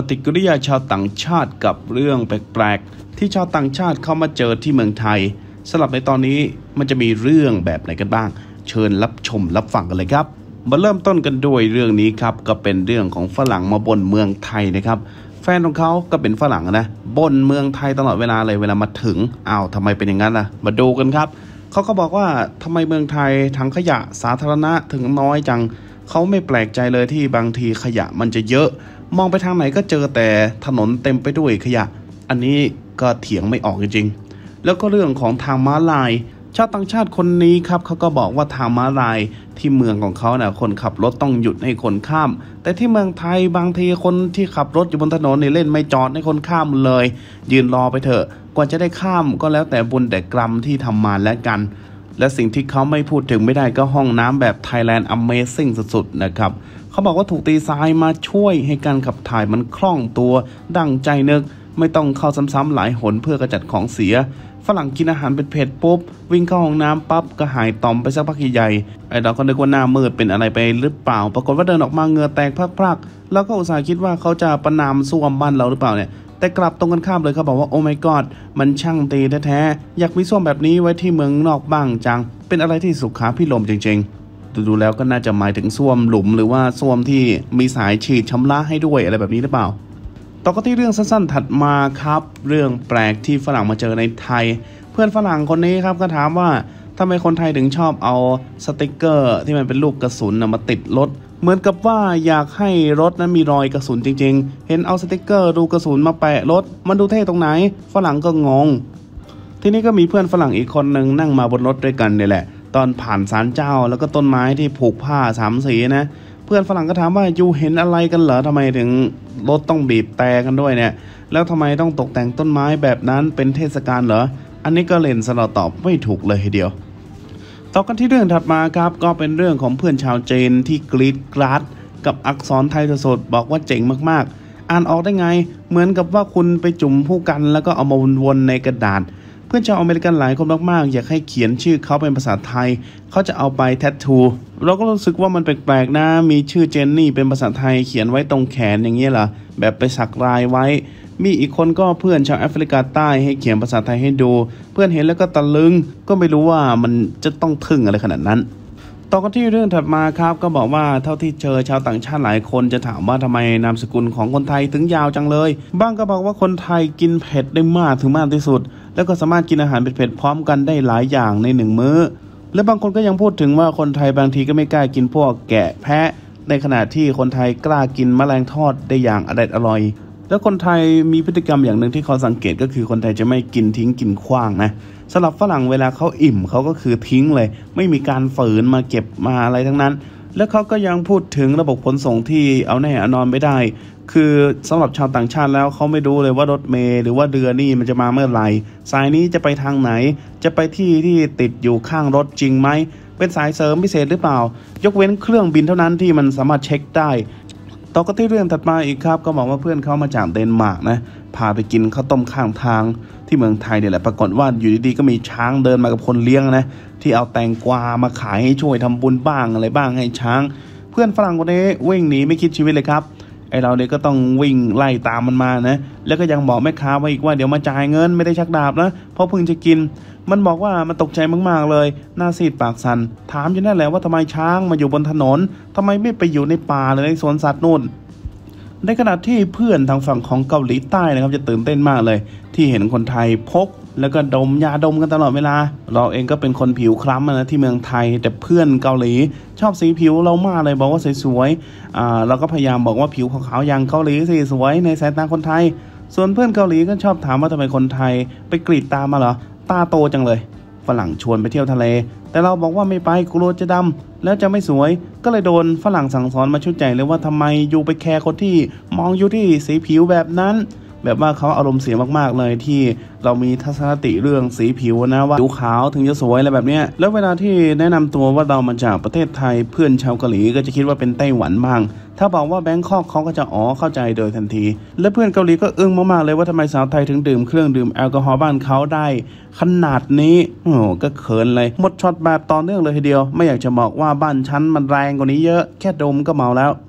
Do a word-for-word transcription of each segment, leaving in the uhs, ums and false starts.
ฏิกิริยาชาวต่างชาติกับเรื่องแปลกๆที่ชาวต่างชาติเข้ามาเจอที่เมืองไทยสำหรับในตอนนี้มันจะมีเรื่องแบบไหนกันบ้างเชิญรับชมรับฟังกันเลยครับมาเริ่มต้นกันด้วยเรื่องนี้ครับก็เป็นเรื่องของฝรั่งมาบ่นเมืองไทยนะครับแฟนของเขาก็เป็นฝรั่งนะบ่นเมืองไทยตลอดเวลาเลยเวลามาถึงอ้าวทำไมเป็นอย่างนั้นล่ะมาดูกันครับเขาก็บอกว่าทำไมเมืองไทยถังขยะสาธารณะถึงน้อยจังเขาไม่แปลกใจเลยที่บางทีขยะมันจะเยอะมองไปทางไหนก็เจอแต่ถนนเต็มไปด้วยขยะอันนี้ก็เถียงไม่ออกจริงๆแล้วก็เรื่องของทางม้าลายชาวต่างชาติคนนี้ครับเขาก็บอกว่าทางม้าลายที่เมืองของเขาเน่ะคนขับรถต้องหยุดให้คนข้ามแต่ที่เมืองไทยบางทีคนที่ขับรถอยู่บนถนนนี่เล่นไม่จอดให้คนข้ามเลยยืนรอไปเถอะกว่าจะได้ข้ามก็แล้วแต่บุญแต่กรรมที่ทำมาแล้วกันและสิ่งที่เขาไม่พูดถึงไม่ได้ก็ห้องน้ำแบบ Thailand Amazing สุดๆนะครับเขาบอกว่าถูกตีทรายมาช่วยให้การขับถ่ายมันคล่องตัวดั่งใจนึกไม่ต้องเข้าซ้ำๆหลายหนเพื่อกระจัดของเสียฝรั่งกินอาหารเป็นเผ็ดปุ๊บวิ่งเข้าห้องน้ำปั๊บก็หายต่อมไปสักพักใหญ่ไอ้เราก็นึกว่าหน้ามืดเป็นอะไรไปหรือเปล่าปรากฏว่าเดินออกมาเหงื่อแตกพรักๆแล้วก็อุตส่าห์คิดว่าเขาจะประนามส้วมบ้านเราหรือเปล่าเนี่ยแต่กลับตรงกันข้ามเลยเขาบอกว่าโอ้ my god มันช่างตีแท้ๆอยากมีส้วมแบบนี้ไว้ที่เมืองนอกบ้างจังเป็นอะไรที่สุขาพิรมย์จริงๆดูๆแล้วก็น่าจะหมายถึงส้วมหลุมหรือว่าส้วมที่มีสายฉีดชำระให้ด้วยอะไรแบบนี้หรือเปล่าต่อกันที่เรื่องสั้นๆถัดมาครับเรื่องแปลกที่ฝรั่งมาเจอในไทยเพื่อนฝรั่งคนนี้ครับก็ถามว่าทำไมคนไทยถึงชอบเอาสติกเกอร์ที่มันเป็นลูกกระสุนมาติดรถเหมือนกับว่าอยากให้รถนั้นมีรอยกระสุนจริงๆเห็นเอาสติกเกอร์ดูกระสุนมาแปะรถมันดูเท่ตรงไหนฝรั่งก็งงทีนี้ก็มีเพื่อนฝรั่งอีกคนนึงนั่งมาบนรถด้วยกันนี่แหละตอนผ่านศาลเจ้าแล้วก็ต้นไม้ที่ผูกผ้าสามสีนะเพื่อนฝรั่งก็ถามว่ายูเห็นอะไรกันเหรอทำไมถึงรถต้องบีบแต่กันด้วยเนี่ยแล้วทำไมต้องตกแต่งต้นไม้แบบนั้นเป็นเทศกาลเหรออันนี้ก็เล่นสลอตอบไม่ถูกเลยทีเดียวต่อกันที่เรื่องถัดมาครับก็เป็นเรื่องของเพื่อนชาวจีนที่กรีดกราดกับอักษรไทยสดๆบอกว่าเจ๋งมากๆอ่านออกได้ไงเหมือนกับว่าคุณไปจุ่มผู้กันแล้วก็เอามาวนๆในกระดาษเพื่อนชาวอเมริกันหลายคนมากๆอยากให้เขียนชื่อเขาเป็นภาษาไทยเขาจะเอาไปแทททูเราก็รู้สึกว่ามันแปลกๆนะมีชื่อเจนนี่เป็นภาษาไทยเขียนไว้ตรงแขนอย่างเงี้ยเหรอแบบไปสักลายไว้มีอีกคนก็เพื่อนชาวแอฟริกาใต้ให้เขียนภาษาไทยให้ดูเพื่อนเห็นแล้วก็ตะลึงก็ไม่รู้ว่ามันจะต้องทึ่งอะไรขนาดนั้นต่อกันที่เรื่องถัดมาครับก็บอกว่าเท่าที่เจอชาวต่างชาติหลายคนจะถามว่าทำไมนามสกุลของคนไทยถึงยาวจังเลยบ้างก็บอกว่าคนไทยกินเผ็ดได้มากถึงมากที่สุดแล้วก็สามารถกินอาหารเผ็ดๆพร้อมกันได้หลายอย่างในหนึ่งมื้อและบางคนก็ยังพูดถึงว่าคนไทยบางทีก็ไม่กล้ากินพวกแกะแพะในขณะที่คนไทยกล้ากินแมลงทอดได้อย่างอร่อยอร่อยแล้วคนไทยมีพฤติกรรมอย่างหนึ่งที่เขาสังเกตก็คือคนไทยจะไม่กินทิ้งกินขว้างนะสำหรับฝรั่งเวลาเขาอิ่มเขาก็คือทิ้งเลยไม่มีการฝืนมาเก็บมาอะไรทั้งนั้นแล้วเขาก็ยังพูดถึงระบบขนส่งที่เอาแน่เอานอนไม่ได้คือสำหรับชาวต่างชาติแล้วเขาไม่รู้เลยว่ารถเมล์หรือว่าเรือนี่มันจะมาเมื่อไหร่สายนี้จะไปทางไหนจะไปที่ที่ติดอยู่ข้างรถจริงไหมเป็นสายเสริมพิเศษหรือเปล่ายกเว้นเครื่องบินเท่านั้นที่มันสามารถเช็คได้ต่อกันที่เรื่องถัดมาอีกครับก็บอกว่าเพื่อนเขามาจากเดนมาร์กนะพาไปกินข้าวต้มข้างทางที่เมืองไทยเนี่ยแหละปรากฏว่าอยู่ดีๆก็มีช้างเดินมากับคนเลี้ยงนะที่เอาแตงกวามาขายให้ช่วยทำบุญบ้างอะไรบ้างให้ช้างเพื่อนฝรั่งคนนี้วิ่งหนีไม่คิดชีวิตเลยครับไอเราเนี่ยก็ต้องวิ่งไล่ตามมันมานะแล้วก็ยังบอกแม่ค้าไว้อีกว่าเดี๋ยวมาจ่ายเงินไม่ได้ชักดาบนะเพราะเพิ่งจะกินมันบอกว่ามันตกใจมากๆเลยหน้าซีดปากสั่นถามอยู่นั่นแหละว่าทำไมช้างมาอยู่บนถนนทำไมไม่ไปอยู่ในป่าหรือในสวนสัตว์นู่นในขณะที่เพื่อนทางฝั่งของเกาหลีใต้นะครับจะตื่นเต้นมากเลยที่เห็นคนไทยพกแล้วก็ดมยาดมกันตลอดเวลาเราเองก็เป็นคนผิวคล้ำนะที่เมืองไทยแต่เพื่อนเกาหลีชอบสีผิวเรามากเลยบอกว่าสวยๆอ่าเราก็พยายามบอกว่าผิวขาวๆอย่างเกาหลีสิสวยในสายตาคนไทยส่วนเพื่อนเกาหลีก็ชอบถามว่าทำไมคนไทยไปกรีดตามาเหรอตาโตจังเลยฝรั่งชวนไปเที่ยวทะเลแต่เราบอกว่าไม่ไปกลัวจะดำแล้วจะไม่สวยก็เลยโดนฝรั่งสั่งสอนมาชุดใจเลยว่าทำไมอยู่ไปแคร์คนที่มองอยู่ที่สีผิวแบบนั้นแบบว่าเขาอารมณ์เสียมากๆเลยที่เรามีทัศนคติเรื่องสีผิวนะว่าผิวขาวถึงจะสวยอะไรแบบนี้แล้วเวลาที่แนะนำตัวว่าเรามาจากประเทศไทยเพื่อนชาวเกาหลีก็จะคิดว่าเป็นไต้หวันบ้างถ้าบอกว่าแบงคอกเขาก็จะอ๋อเข้าใจโดยทันทีและเพื่อนเกาหลีก็อึ้งมากๆเลยว่าทำไมสาวไทยถึงดื่มเครื่องดื่มแอลกอฮอล์บ้านเขาได้ขนาดนี้โอ้ก็เขินเลยหมดช็อตแบบต่อเนื่องเลยทีเดียวไม่อยากจะบอกว่าบ้านฉันมันแรงกว่านี้เยอะแค่ดมก็เมาแล้ว ต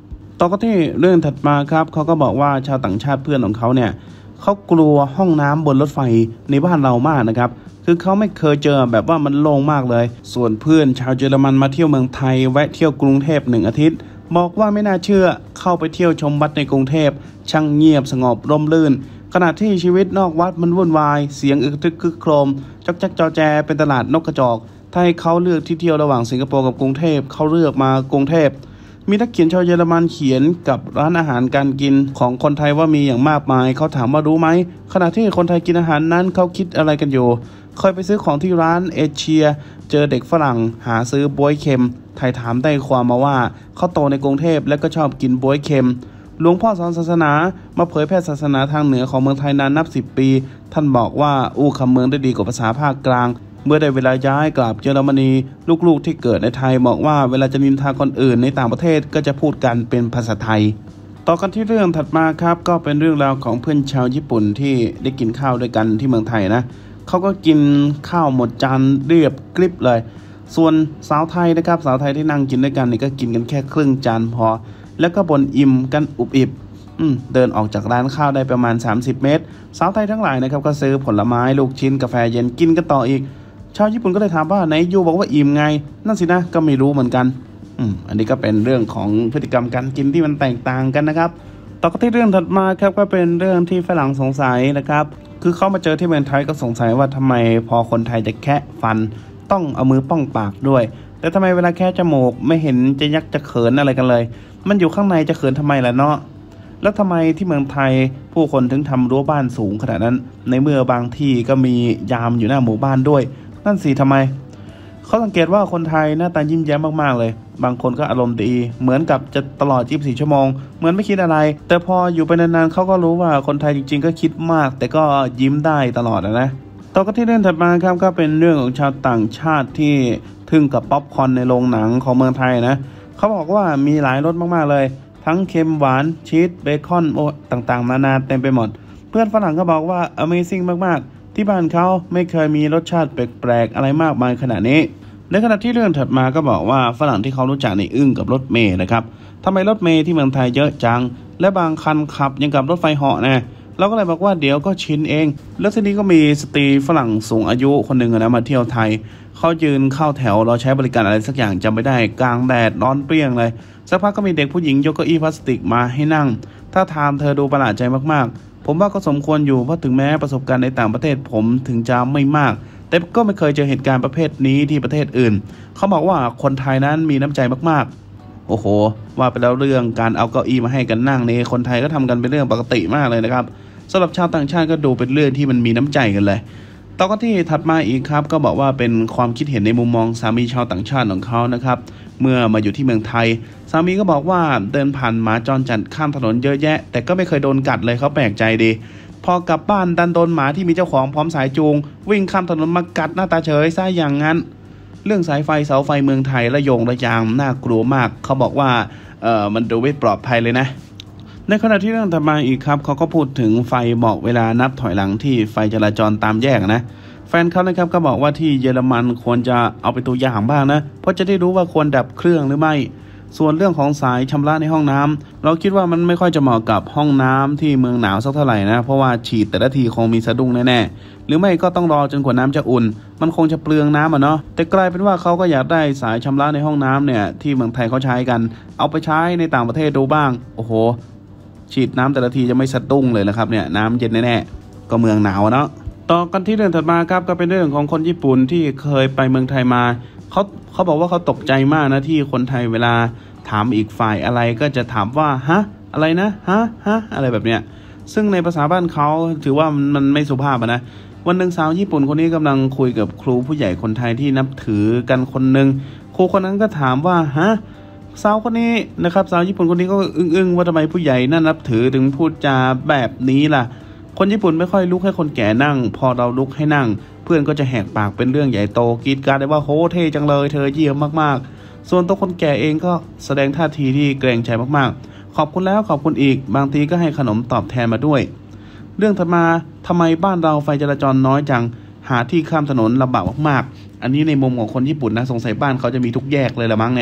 ต่อกันที่เรื่องถัดมาครับเขาก็บอกว่าชาวต่างชาติเพื่อนของเขาเนี่ยเขากลัวห้องน้ำบนรถไฟในบ้านเรามากนะครับคือเขาไม่เคยเจอแบบว่ามันโล่งมากเลยส่วนเพื่อนชาวเยอรมันมาเที่ยวเมืองไทยแวะเที่ยวกรุงเทพหนึ่งอาทิตย์บอกว่าไม่น่าเชื่อเข้าไปเที่ยวชมวัดในกรุงเทพช่างเงียบสงบร่มรื่นขณะที่ชีวิตนอกวัดมันวุ่นวายเสียงอึกทึกคึกโครมจอกแจ๊กจอแจเป็นตลาดนกกระจอกถ้าให้เขาเลือกที่เที่ยวระหว่างสิงคโปร์กับกรุงเทพเขาเลือกมากรุงเทพมีนักเขียนชาวเยอรมันเขียนกับร้านอาหารการกินของคนไทยว่ามีอย่างมากมายเขาถามว่ารู้ไหมขณะที่คนไทยกินอาหารนั้นเขาคิดอะไรกันอยู่เคยไปซื้อของที่ร้านเอเชียเจอเด็กฝรั่งหาซื้อบ๊วยเค็มไทยถามได้ความมาว่าเขาโตในกรุงเทพและก็ชอบกินบ๊วยเค็มหลวงพ่อสอนศาสนามาเผยแพร่ศาสนาทางเหนือของเมืองไทยนานนับสิบปีท่านบอกว่าอู้คำเมืองได้ดีกว่าภาษาภาคกลางเมื่อได้เวลาย้ายกลับเยอรมนีลูกๆที่เกิดในไทยบอกว่าเวลาจะนินทาคนอื่นในต่างประเทศก็จะพูดกันเป็นภาษาไทยต่อกันที่เรื่องถัดมาครับก็เป็นเรื่องราวของเพื่อนชาวญี่ปุ่นที่ได้กินข้าวด้วยกันที่เมืองไทยนะเขาก็กินข้าวหมดจานเรียบกริบเลยส่วนสาวไทยนะครับสาวไทยที่นั่งกินด้วยกันนี่ก็กินกันแค่ครึ่งจานพอแล้วก็บ่นอิ่มกันอุบอิบเดินออกจากร้านข้าวได้ประมาณสามสิบเมตรสาวไทยทั้งหลายนะครับก็ซื้อผลไม้ลูกชิ้นกาแฟเย็นกินกันต่ออีกชาวญี่ปุ่นก็เลยถามว่าไหนยูบอกว่าอิ่มไงนั่นสินะก็ไม่รู้เหมือนกันอืมอันนี้ก็เป็นเรื่องของพฤติกรรมการกินที่มันแตกต่างกันนะครับต่อกันที่เรื่องถัดมาครับก็เป็นเรื่องที่ฝรั่งสงสัยนะครับคือเขามาเจอที่เมืองไทยก็สงสัยว่าทำไมพอคนไทยจะแคะฟันต้องเอามือป้องปากด้วยแต่ทำไมเวลาแคะจมูกไม่เห็นจะยักจะเขินอะไรกันเลยมันอยู่ข้างในจะเขินทำไมล่ะเนาะแล้วทำไมที่เมืองไทยผู้คนถึงทำรั้วบ้านสูงขนาดนั้นในเมื่อบางที่ก็มียามอยู่หน้าหมู่บ้านด้วยนั่นสิทำไมเขาสังเกตว่าคนไทยหน้าตายิ้มแย้มมากๆเลยบางคนก็อารมณ์ดีเหมือนกับจะตลอดยี่สิบสี่ชั่วโมงเหมือนไม่คิดอะไรแต่พออยู่ไปนานๆเขาก็รู้ว่าคนไทยจริงๆก็คิดมากแต่ก็ยิ้มได้ตลอดนะต่อกันที่เรื่องถัดมาครับก็เป็นเรื่องของชาวต่างชาติที่ทึ่งกับป๊อปคอร์นในโรงหนังของเมืองไทยนะเขาบอกว่ามีหลายรสมากๆเลยทั้งเค็มหวานชีสเบคอนโอต่างๆนานาเต็มไปหมดเพื่อนฝรั่งก็บอกว่า Amazing มากๆที่บ้านเขาไม่เคยมีรสชาติแปลกๆอะไรมากมายขนาดนี้ในขณะที่เรื่องถัดมาก็บอกว่าฝรั่งที่เขารู้จักในอึ้งกับรถเมล์นะครับทำไมรถเมล์ที่เมืองไทยเยอะจังและบางคันขับยังกับรถไฟเหาะนะเราก็เลยบอกว่าเดี๋ยวก็ชินเองแล้วทีนี้ก็มีสตรีฝรั่งสูงอายุคนหนึ่งนะมาเที่ยวไทยเขายืนเข้าแถวรอใช้บริการอะไรสักอย่างจำไม่ได้กลางแดดร้อนเปรี้ยงเลยสักพักก็มีเด็กผู้หญิงยกเก้าอี้พลาสติกมาให้นั่งถ้าทางเธอดูประหลาดใจมากๆผมว่าก็สมควรอยู่เพราะถึงแม้ประสบการณ์ในต่างประเทศผมถึงจะไม่มากแต่ก็ไม่เคยเจอเหตุการณ์ประเภทนี้ที่ประเทศอื่นเขาบอกว่าคนไทยนั้นมีน้ำใจมากๆโอ้โหว่าไปแล้วเรื่องการเอาเก้าอี้มาให้กันนั่งนี่คนไทยก็ทำกันเป็นเรื่องปกติมากเลยนะครับสำหรับชาวต่างชาติก็ดูเป็นเรื่องที่มันมีน้ำใจกันเลยต่อกันที่ถัดมาอีกครับก็บอกว่าเป็นความคิดเห็นในมุมมองสามีชาวต่างชาติของเขานะครับเมื่อมาอยู่ที่เมืองไทยสามีก็บอกว่าเดินผ่านหมาจรจัดข้ามถนนเยอะแยะแต่ก็ไม่เคยโดนกัดเลยเขาแปลกใจดีพอกลับบ้านดันโดนหมาที่มีเจ้าของพร้อมสายจูงวิ่งข้ามถนนมากัดหน้าตาเฉยซะอย่างนั้นเรื่องสายไฟเสาไฟเมืองไทยระยงระยางน่ากลัวมากเขาบอกว่าเออมันดูไม่ปลอดภัยเลยนะในขณะที่เรื่องถัดมาอีกครับเขาก็พูดถึงไฟบอกเวลานับถอยหลังที่ไฟจราจรตามแยกนะแฟนเขานะครับก็บอกว่าที่เยอรมันควรจะเอาไปตัวอย่างบ้างนะเพราะจะได้รู้ว่าควรดับเครื่องหรือไม่ส่วนเรื่องของสายชำระในห้องน้ำเราคิดว่ามันไม่ค่อยจะเหมาะกับห้องน้ำที่เมืองหนาวสักเท่าไหร่นะเพราะว่าฉีดแต่ละทีคงมีสะดุ้งแน่ๆหรือไม่ก็ต้องรอจนกว่าน้ำจะอุ่นมันคงจะเปลืองน้ำอ่ะเนาะแต่กลายเป็นว่าเขาก็อยากได้สายชำระในห้องน้ำเนี่ยที่เมืองไทยเขาใช้กันเอาไปใช้ในต่างประเทศดูบ้างโอ้โหฉีดน้ำแต่ละทีจะไม่สะดุ้งเลยนะครับเนี่ยน้ำเย็นแน่ๆก็เมืองหนาวเนาะต่อกันที่เรื่องถัดมาครับก็เป็นเรื่องของคนญี่ปุ่นที่เคยไปเมืองไทยมาเขาเขาบอกว่าเขาตกใจมากนะที่คนไทยเวลาถามอีกฝ่ายอะไรก็จะถามว่าฮะอะไรนะฮะฮะอะไรแบบเนี้ยซึ่งในภาษาบ้านเขาถือว่ามันไม่สุภาพนะวันหนึ่งสาวญี่ปุ่นคนนี้กำลังคุยกับครูผู้ใหญ่คนไทยที่นับถือกันคนหนึ่งครูคนนั้นก็ถามว่าฮะสาวคนนี้นะครับสาวญี่ปุ่นคนนี้ก็อึ้งๆว่าทำไมผู้ใหญ่นั่นนับถือถึงพูดจาแบบนี้ล่ะคนญี่ปุ่นไม่ค่อยลุกให้คนแก่นั่งพอเราลุกให้นั่งเพื่อนก็จะแหกปากเป็นเรื่องใหญ่โตกรีดกราดได้ว่าโหเท่จังเลยเธอเยี่ยมมากๆส่วนตัวคนแก่เองก็แสดงท่าทีที่เกรงใจมากๆขอบคุณแล้วขอบคุณอีกบางทีก็ให้ขนมตอบแทนมาด้วยเรื่องถัดมาทำไมบ้านเราไฟจราจรน้อยจังหาที่ข้ามถนนลำบากมากๆอันนี้ในมุมของคนญี่ปุ่นนะสงสัยบ้านเขาจะมีทุกแยกเลยละมั้งเนี่ย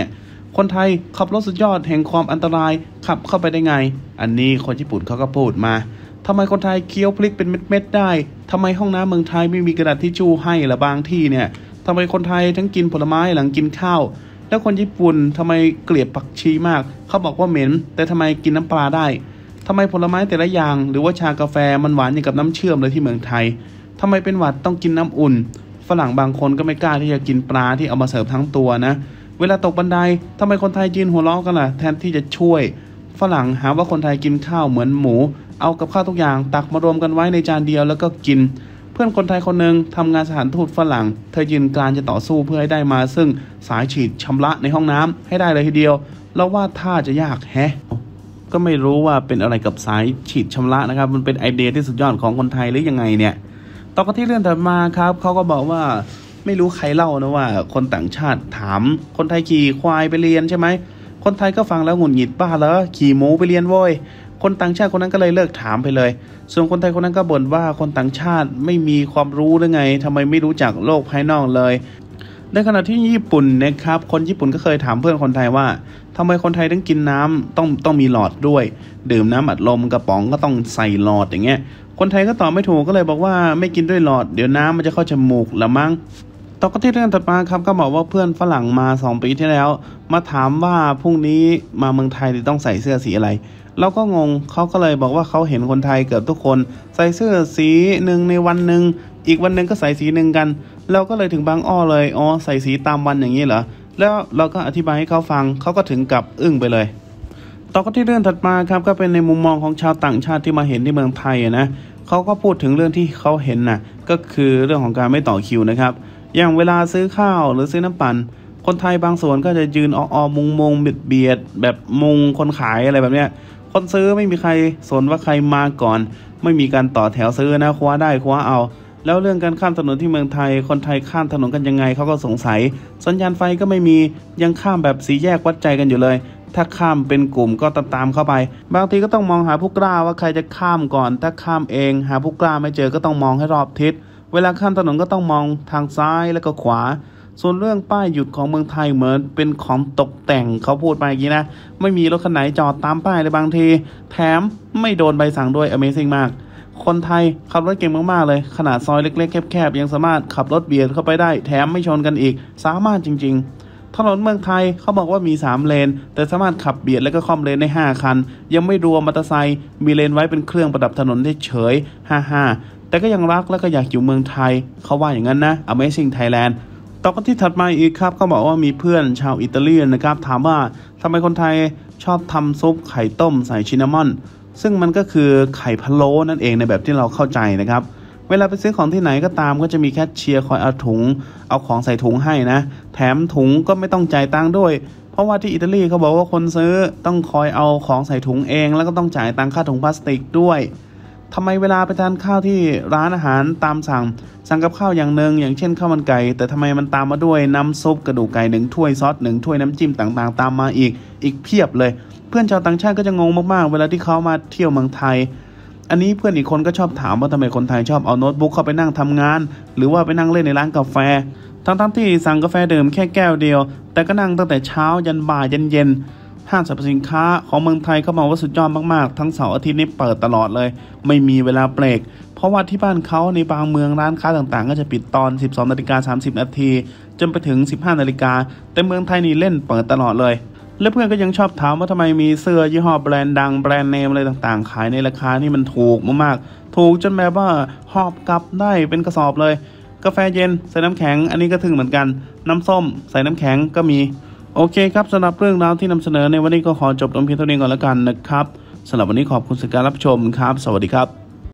คนไทยขับรถสุดยอดแห่งความอันตรายขับเข้าไปได้ไงอันนี้คนญี่ปุ่นเขาก็พูดมาทำไมคนไทยเคี้ยวพริกเป็นเม็ดๆได้ทำไมห้องน้ำเมืองไทยไม่มีกระดาษทิชชู่ให้ละบางที่เนี่ยทำไมคนไทยทั้งกินผลไม้หลังกินข้าวแล้วคนญี่ปุ่นทำไมเกลียดผักชีมากเขาบอกว่าเหม็นแต่ทำไมกินน้ำปลาได้ทำไมผลไม้แต่ละอย่างหรือว่าชากาแฟมันหวานอย่างกับน้ำเชื่อมเลยที่เมืองไทยทำไมเป็นหวัดต้องกินน้ำอุ่นฝรั่งบางคนก็ไม่กล้าที่จะกินปลาที่เอามาเสิร์ฟทั้งตัวนะเวลาตกบันไดทำไมคนไทยยืนหัวเราะกันล่ะแทนที่จะช่วยฝรั่งหาว่าคนไทยกินข้าวเหมือนหมูเอากับข้าวทุกอย่างตักมารวมกันไว้ในจานเดียวแล้วก็กินเพื่อนคนไทยคนหนึ่งทำงานสถานทูตฝรั่งเธอยืนกรานจะต่อสู้เพื่อให้ได้มาซึ่งสายฉีดชำระในห้องน้ำให้ได้เลยทีเดียวแล้วว่าท่าจะยากแฮะก็ไม่รู้ว่าเป็นอะไรกับสายฉีดชำระนะครับมันเป็นไอเดียที่สุดยอดของคนไทยหรือยังไงเนี่ยต่อกันที่เรื่องถัดมาครับเขาก็บอกว่าไม่รู้ใครเล่านะว่าคนต่างชาติถามคนไทยขี่ควายไปเรียนใช่ไหมคนไทยก็ฟังแล้วหงุดหงิดบ้าเหรอขี่หมูไปเรียนโว้ยคนต่างชาติคนนั้นก็เลยเลิกถามไปเลยส่วนคนไทยคนนั้นก็บ่นว่าคนต่างชาติไม่มีความรู้หรือไงทำไมไม่รู้จักโลกภายนอกเลยในขณะที่ญี่ปุ่นนะครับคนญี่ปุ่นก็เคยถามเพื่อนคนไทยว่าทำไมคนไทยต้องกินน้ำต้องต้องมีหลอดด้วยดื่มน้ำอัดลมกระป๋องก็ต้องใส่หลอดอย่างเงี้ยคนไทยก็ตอบไม่ถูกก็เลยบอกว่าไม่กินด้วยหลอดเดี๋ยวน้ำมันจะเข้าจมูกละมั้งต่อกันที่เรื่องต่อมาครับก็บอกว่าเพื่อนฝรั่งมาสองปีที่แล้วมาถามว่าพรุ่งนี้มาเมืองไทยต้องใส่เสื้อสีอะไรเราก็งงเขาก็เลยบอกว่าเขาเห็นคนไทยเกือบทุกคนใส่เสื้อสีหนึ่งในวันหนึ่งอีกวันหนึ่งก็ใส่สีหนึ่งกันเราก็เลยถึงบางอ้อเลยอ๋อใส่สีตามวันอย่างนี้เหรอแล้วเราก็อธิบายให้เขาฟังเขาก็ถึงกับอึ้งไปเลยต่อกันที่เรื่องถัดมาครับก็เป็นในมุมมองของชาวต่างชาติที่มาเห็นที่เมืองไทยนะเขาก็พูดถึงเรื่องที่เขาเห็นนะก็คือเรื่องของการไม่ต่อคิวนะครับอย่างเวลาซื้อข้าวหรือซื้อน้ำปั่นคนไทยบางส่วนก็จะยืนออมุงมงเบียดเบียดแบบมุงคนขายอะไรแบบเนี้ยคนซื้อไม่มีใครสนว่าใครมาก่อนไม่มีการต่อแถวซื้อนะคว้าได้คว้าเอาแล้วเรื่องการข้ามถนนที่เมืองไทยคนไทยข้ามถนนกันยังไงเขาก็สงสัยสัญญาณไฟก็ไม่มียังข้ามแบบสีแยกวัดใจกันอยู่เลยถ้าข้ามเป็นกลุ่มก็ตามตามเข้าไปบางทีก็ต้องมองหาผู้กล้าว่าใครจะข้ามก่อนถ้าข้ามเองหาผู้กล้าไม่เจอก็ต้องมองให้รอบทิศเวลาข้ามถนนก็ต้องมองทางซ้ายแล้วก็ขวาส่วนเรื่องป้ายหยุดของเมืองไทยเหมือนเป็นของตกแต่งเขาพูดมาอย่างนี้นะไม่มีรถคันไหนจอดตามป้ายเลยบางทีแถมไม่โดนใบสั่งด้วย Amazing มากคนไทยขับรถเก่งมากๆเลยขนาดซอยเล็กๆแคบๆยังสามารถขับรถเบียดเข้าไปได้แถมไม่ชนกันอีกสามารถจริงๆถนนเมืองไทยเขาบอกว่ามีสามเลนแต่สามารถขับเบียดแล้วก็ค่อมเลนได้ห้าคันยังไม่รวมมอเตอร์ไซค์มีเลนไว้เป็นเครื่องประดับถนนเฉยๆฮ่าๆแต่ก็ยังรักและก็อยากอยู่เมืองไทยเขาว่าอย่างนั้นนะ Amazing Thailand ต่อกันที่ถัดมาอีกครับก็บอกว่ามีเพื่อนชาวอิตาเลียนนะครับถามว่าทำไมคนไทยชอบทำซุปไข่ต้มใส่ชินนามอนซึ่งมันก็คือไข่พะโล้นั่นเองในแบบที่เราเข้าใจนะครับเวลาไปซื้อของที่ไหนก็ตามก็จะมีแคชเชียร์คอยเอาถุงเอาของใส่ถุงให้นะแถมถุงก็ไม่ต้องจ่ายตังค์ด้วยเพราะว่าที่อิตาลีเขาบอกว่าคนซื้อต้องคอยเอาของใส่ถุงเองแล้วก็ต้องจ่ายตังค่าถุงพลาสติกด้วยทำไมเวลาไปทานข้าวที่ร้านอาหารตามสั่งสั่งกับข้าวอย่างหนึ่งอย่างเช่นข้าวมันไก่แต่ทำไมมันตามมาด้วยน้ำซุปกระดูกไก่หนึ่งถ้วยซอสหนึ่งถ้วยน้ำจิ้มต่างๆตามมาอีกอีกเพียบเลยเพื่อนชาวต่างชาติก็จะงงมากๆเวลาที่เขามาเที่ยวเมืองไทยอันนี้เพื่อนอีกคนก็ชอบถามว่าทำไมคนไทยชอบเอาโน้ตบุ๊กเข้าไปนั่งทำงานหรือว่าไปนั่งเล่นในร้านกาแฟทั้งๆที่สั่งกาแฟดื่มแค่แก้วเดียวแต่ก็นั่งตั้งแต่เช้ายันบ่ายเย็นๆห้างสรรพสินค้าของเมืองไทยเขาบอกว่าสุดยอดมากๆทั้งเสาร์อาทิตย์นี้เปิดตลอดเลยไม่มีเวลาเบรกเพราะว่าที่บ้านเขาในบางเมืองร้านค้าต่างๆก็จะปิดตอน สิบสองนาฬิกาสามสิบนาทีจนไปถึง สิบห้านาฬิกาแต่เมืองไทยนี่เล่นเปิดตลอดเลยและเพื่อนก็ยังชอบถามว่าทำไมมีเสื้อยี่ห้อแบรนด์ดังแบรนด์เนมอะไรต่างๆขายในราคาที่มันถูกมากๆถูกจนแบบว่าหอบกลับได้เป็นกระสอบเลยกาแฟเย็นใส่น้ำแข็งอันนี้ก็ถึงเหมือนกันน้ำส้มใส่น้ำแข็งก็มีโอเคครับสำหรับเรื่องราวที่นำเสนอในวันนี้ก็ขอจบลงเพียงเท่านี้ก่อนแล้วกันนะครับสำหรับวันนี้ขอบคุณสำหรับการรับชมครับสวัสดีครับ